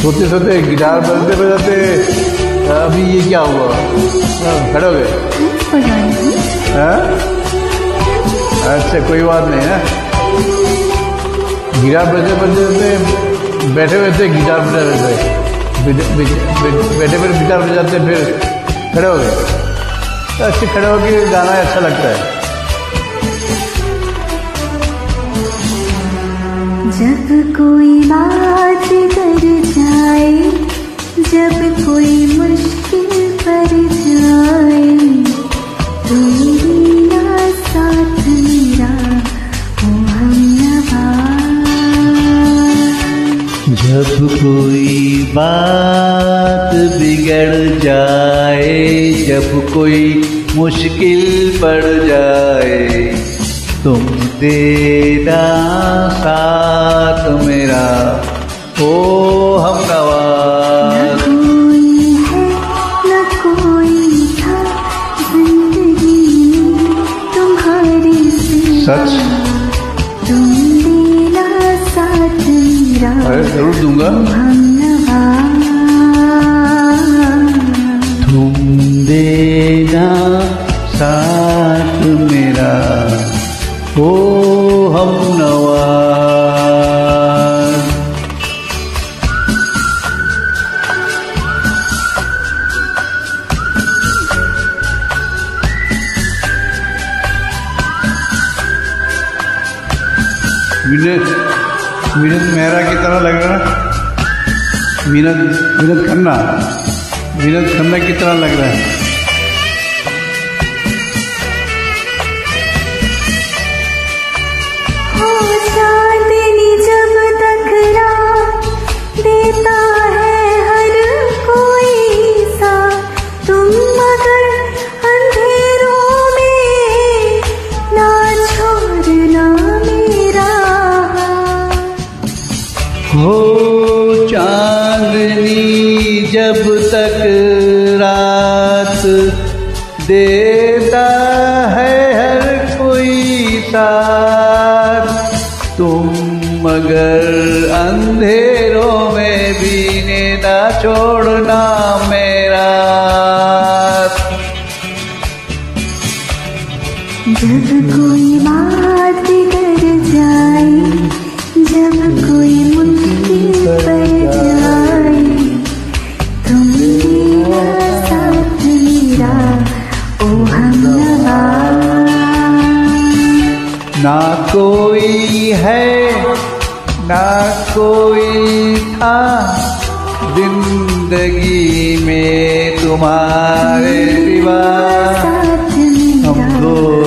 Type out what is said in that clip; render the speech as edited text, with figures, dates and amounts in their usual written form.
सोते सोते गिटार बजते बजाते अभी ये क्या हुआ? खड़े हो गए? अच्छा कोई बात नहीं है। गिटार बजते बजाते बैठे हुए थे, गिटार बजा रहे थे, बैठे बैठे गिटार बजाते फिर खड़े हो गए। तो अच्छे खड़े होकर गाना अच्छा लगता है। जब कोई बात कर जाए, जब कोई मुश्किल पर जाए, तुम बिना साथ मेरा हो हमनवा। जब कोई बात बिगड़ जाए, जब कोई मुश्किल पड़ जाए, तुम देना साथ मेरा ओ हमनवा। न कोई है न कोई था जिंदगी में तुम्हारे सिवा, सच? तुम देना साथ मेरा अरे जरूर दूंगा। हमनवा। तुम देना साथ मेरा ओ हमनवा। विनोद मेहरा की तरह लग रहा है। विनोद खन्ना की तरह लग रहा है। हो चांदनी जब तक रात देता है हर कोई सा, तुम मगर अंधेरों में ना छोड़ना मेरा। हो चांदनी जब तक रात देता है हर कोई साथ, तुम मगर अंधेरों में भी ना छोड़ना मेरा। जब कोई बात कर जाए, जब कोई मुश्किल पर जाए, तुम मेरा साथ मेरा ओ हमनवा। ना कोई है ना कोई था जिंदगी में तुम्हारे सिवा, साथ मेरा हमको